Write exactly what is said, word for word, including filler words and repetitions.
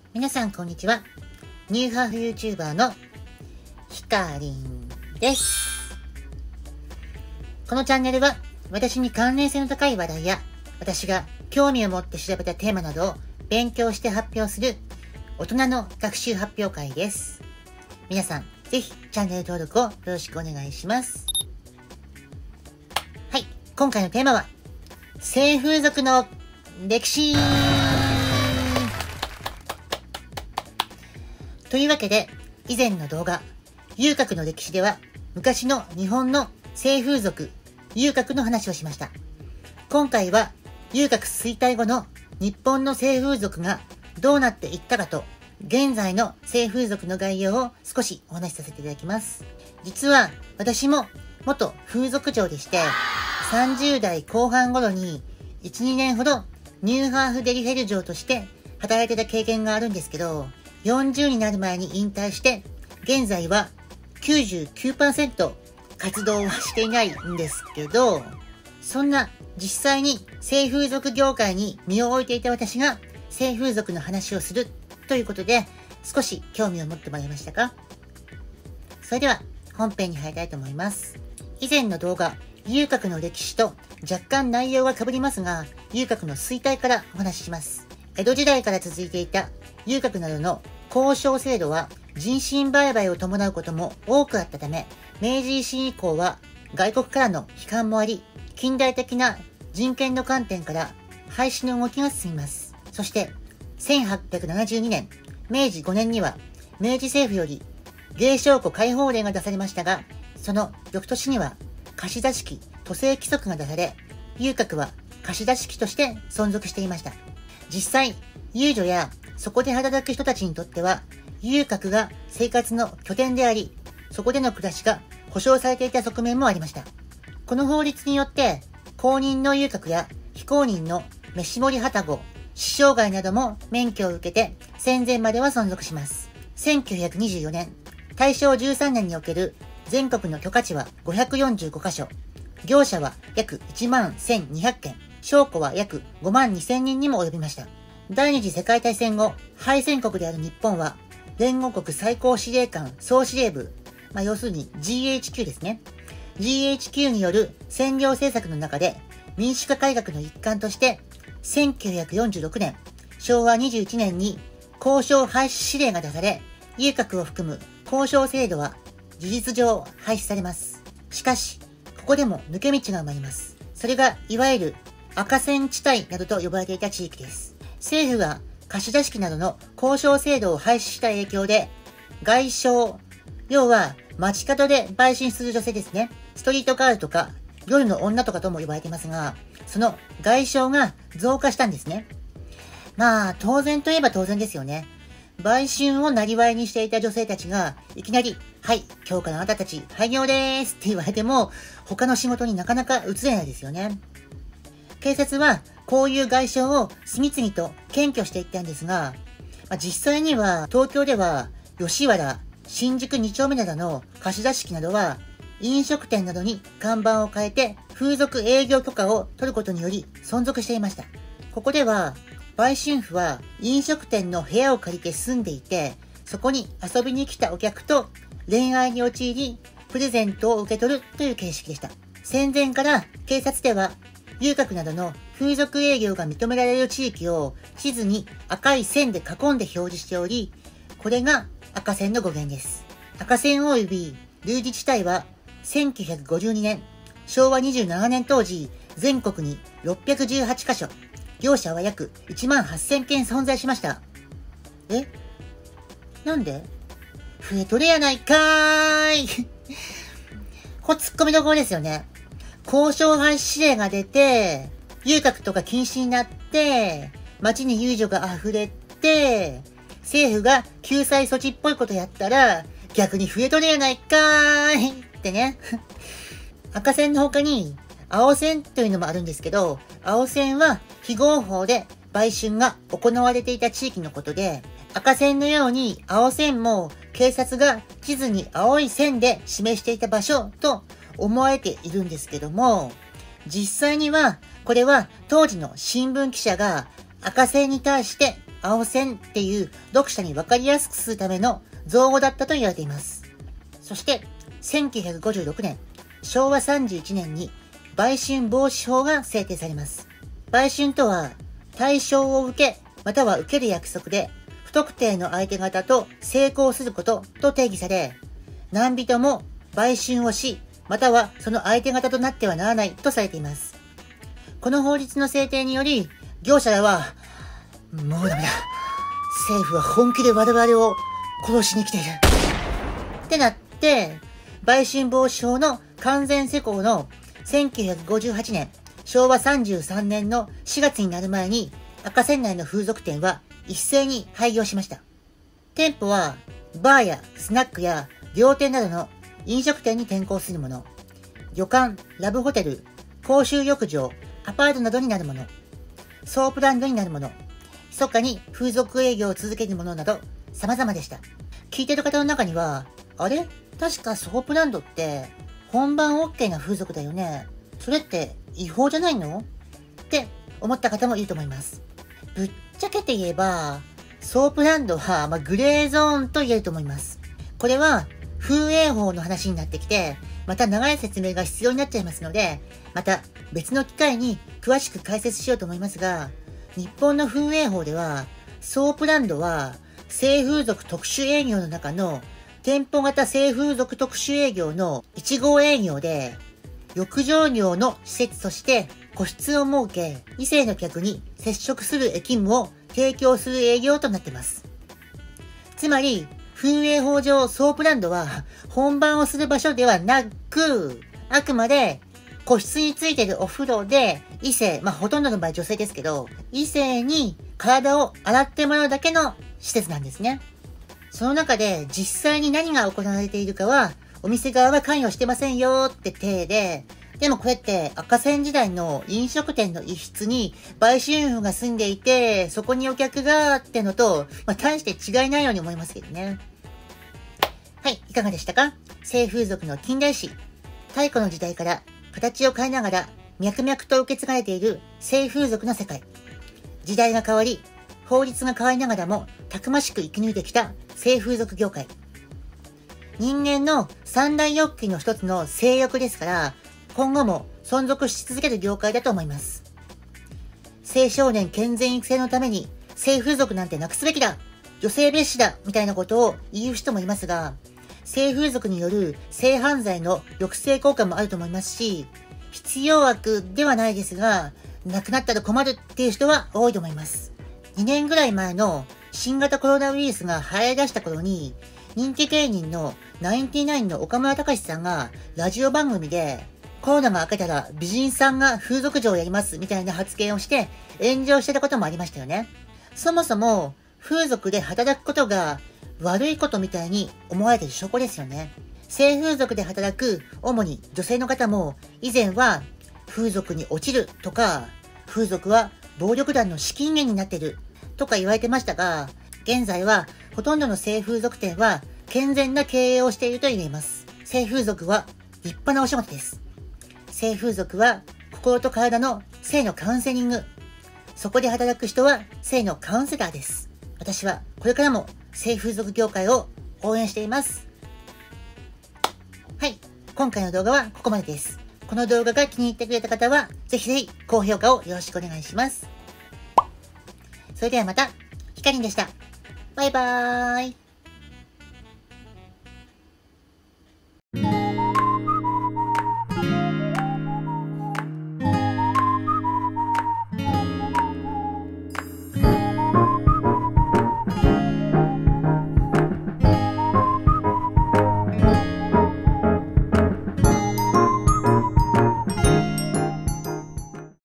皆さんこんにちは。ニューハーフ YouTuber のひかりんです。このチャンネルは私に関連性の高い話題や私が興味を持って調べたテーマなどを勉強して発表する大人の学習発表会です。皆さんぜひチャンネル登録をよろしくお願いします。はい、今回のテーマは性風俗の歴史というわけで、以前の動画、遊郭の歴史では、昔の日本の性風俗、遊郭の話をしました。今回は、遊郭衰退後の日本の性風俗がどうなっていったかと、現在の性風俗の概要を少しお話しさせていただきます。実は、私も元風俗嬢でして、さんじゅうだいこう半頃に、いち、にねんほどニューハーフデリヘル嬢として働いてた経験があるんですけど、よんじゅうになる前に引退して、現在は きゅうじゅうきゅうパーセント 活動はしていないんですけど、そんな実際に性風俗業界に身を置いていた私が性風俗の話をするということで、少し興味を持ってもらいましたか？それでは本編に入りたいと思います。以前の動画、遊郭の歴史と若干内容が被りますが、遊郭の衰退からお話しします。江戸時代から続いていた遊郭などの交渉制度は人身売買を伴うことも多くあったため、明治維新以降は外国からの批判もあり、近代的な人権の観点から廃止の動きが進みます。そしてせんはっぴゃくななじゅうにねん、めいじごねんには明治政府より芸商戸開放令が出されましたが、その翌年には貸出式都政規則が出され、遊郭は貸出式として存続していました。実際、遊女やそこで働く人たちにとっては、遊郭が生活の拠点であり、そこでの暮らしが保障されていた側面もありました。この法律によって、公認の遊郭や非公認の飯盛りはたご、師匠街なども免許を受けて戦前までは存続します。せんきゅうひゃくにじゅうよねん、大正じゅうさんねんにおける全国の許可地はごひゃくよんじゅうごかしょ、業者は約いちまんせんにひゃくけん、商戸は約ごまんにせんにんにも及びました。第二次世界大戦後、敗戦国である日本は、連合国最高司令官総司令部、まあ、要するに ジーエイチキュー ですね。ジーエイチキュー による占領政策の中で、民主化改革の一環として、せんきゅうひゃくよんじゅうろくねん、しょうわにじゅういちねんに交渉廃止指令が出され、遊郭を含む交渉制度は事実上廃止されます。しかし、ここでも抜け道が生まれます。それが、いわゆる赤線地帯などと呼ばれていた地域です。政府が貸出式などの交渉制度を廃止した影響で、外商、要は街角で売春する女性ですね。ストリートガールとか夜の女とかとも呼ばれていますが、その外商が増加したんですね。まあ、当然といえば当然ですよね。売春を生業にしていた女性たちが、いきなり、はい、今日からあなたたち廃業でーすって言われても、他の仕事になかなか移れないですよね。警察は、こういう外傷を次々と検挙していったんですが、まあ、実際には東京では吉原、新宿にちょうめなどの貸出式などは飲食店などに看板を変えて風俗営業許可を取ることにより存続していました。ここでは売春婦は飲食店の部屋を借りて住んでいて、そこに遊びに来たお客と恋愛に陥りプレゼントを受け取るという形式でした。戦前から警察では遊郭などの風俗営業が認められる地域を地図に赤い線で囲んで表示しており、これが赤線の語源です。赤線及び類似地帯はせんきゅうひゃくごじゅうにねん、しょうわにじゅうななねん当時、全国にろっぴゃくじゅうはちかしょ、業者は約いちまんはっせんけん存在しました。え？なんで？増えとるやないかーいこれ突っ込みどころですよね。交渉廃止指令が出て、遊郭とか禁止になって、街に遊女が溢れて、政府が救済措置っぽいことやったら、逆に増えとるやないかーいってね。赤線の他に、青線というのもあるんですけど、青線は非合法で売春が行われていた地域のことで、赤線のように青線も警察が地図に青い線で示していた場所と思われているんですけども、実際にはこれは当時の新聞記者が赤線に対して青線っていう読者に分かりやすくするための造語だったと言われています。そして、せんきゅうひゃくごじゅうろくねん、しょうわさんじゅういちねんに売春防止法が制定されます。売春とは、対象を受け、または受ける約束で、不特定の相手方と性交することと定義され、何人も売春をし、またはその相手方となってはならないとされています。この法律の制定により、業者らは、もうダメだ。政府は本気で我々を殺しに来ている。ってなって、売春防止法の完全施行のせんきゅうひゃくごじゅうはちねん、しょうわさんじゅうさんねんのしがつになる前に、赤線内の風俗店は一斉に廃業しました。店舗は、バーやスナックや料亭などの飲食店に転向するもの、旅館、ラブホテル、公衆浴場、アパートなどになるもの、ソープランドになるもの、密かに風俗営業を続けるものなど様々でした。聞いてる方の中には、あれ?確かソープランドって本番 OK な風俗だよね。それって違法じゃないの?って思った方もいると思います。ぶっちゃけて言えば、ソープランドは、まあ、グレーゾーンと言えると思います。これは風営法の話になってきて、また長い説明が必要になっちゃいますので、また別の機会に詳しく解説しようと思いますが、日本の風営法では、ソープランドは性風俗特殊営業の中の店舗型性風俗特殊営業のいち号営業で、浴場業の施設として個室を設け、異性の客に接触する役務を提供する営業となっています。つまり、風営法上ソープランドは本番をする場所ではなく、あくまで個室についているお風呂で異性、まあほとんどの場合女性ですけど、異性に体を洗ってもらうだけの施設なんですね。その中で実際に何が行われているかはお店側は関与してませんよって体で、でもこれって赤線時代の飲食店の一室に売春婦が住んでいて、そこにお客がってのと、まあ大して違いないように思いますけどね。はい、いかがでしたか?性風俗の近代史。太古の時代から形を変えながら脈々と受け継がれている性風俗の世界。時代が変わり、法律が変わりながらもたくましく生き抜いてきた性風俗業界。人間の三大欲求の一つの性欲ですから、今後も存続し続ける業界だと思います。青少年健全育成のために性風俗なんてなくすべきだ、女性蔑視だみたいなことを言う人もいますが、性風俗による性犯罪の抑制効果もあると思いますし、必要悪ではないですが、なくなったら困るっていう人は多いと思います。にねんぐらい前の新型コロナウイルスが流行り出した頃に、人気芸人のナインティナインの岡村隆史さんがラジオ番組で、コロナが明けたら美人さんが風俗嬢をやりますみたいな発言をして炎上してたこともありましたよね。そもそも風俗で働くことが悪いことみたいに思われている証拠ですよね。性風俗で働く主に女性の方も以前は風俗に落ちるとか、風俗は暴力団の資金源になっているとか言われてましたが、現在はほとんどの性風俗店は健全な経営をしていると言えます。性風俗は立派なお仕事です。性風俗は心と体の性のカウンセリング。そこで働く人は性のカウンセラーです。私はこれからも性風俗業界を応援しています。はい。今回の動画はここまでです。この動画が気に入ってくれた方は、ぜひぜひ高評価をよろしくお願いします。それではまた、ひかりんでした。バイバーイ。